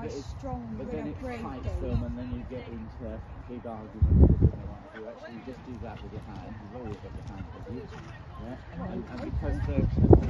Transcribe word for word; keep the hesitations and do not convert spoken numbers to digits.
quite get strong but with then a it's braid tight gate. film, and then you get into big arguments with them. You actually just do that with your hand. You've always got your hand with you, yeah. And, and because the, the